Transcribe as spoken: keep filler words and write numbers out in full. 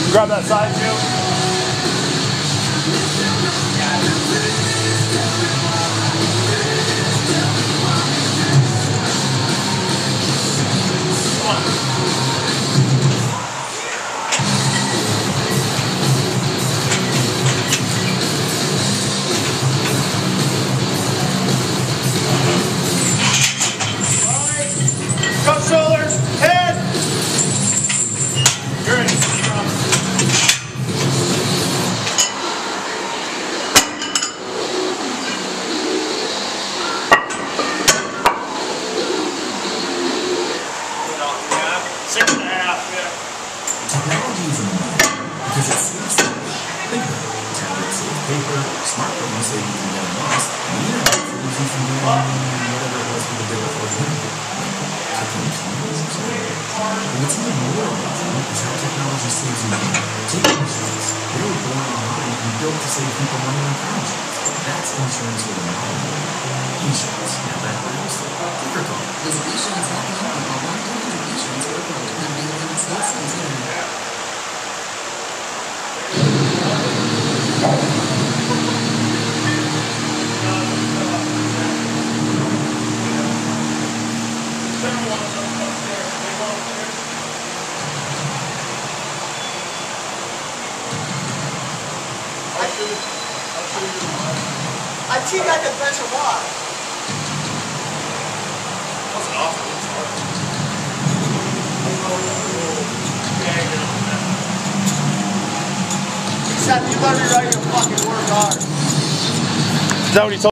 Grab that side too. Come shoulders, head. Good. Six and a half, yeah. Technology is in the mind because it saves time. Think about it. Tablets save paper, smartphones save you from getting lost, and the internet saves you from doing whatever it was people did before the internet. Taking photos or something. And what's even more amazing is how technology saves you money. Take insurance. They were born online and built to save people money on car insurance. That's insurance with a modern name. Insurance. Now that rhymes. Click or call. Visit insurance dot com or call one eight hundred insurance for a quote. Not available in states and Canada. I cheat like a bunch of water. That's an awful Except you let me write your fucking work hard. Is that what he told